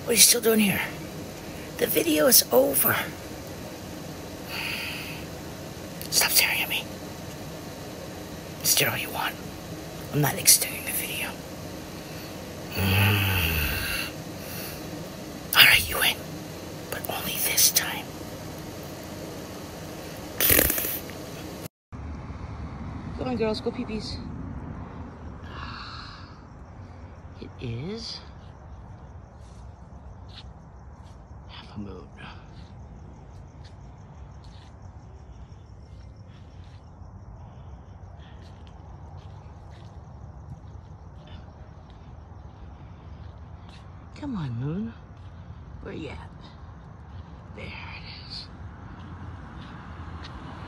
What are you still doing here? The video is over. Stop staring at me. Stare all you want. I'm not extending the video. Alright, you win. But only this time. Come on, girls, go pee-pees. It is half a moon. Come on, moon. Where you at? There it is.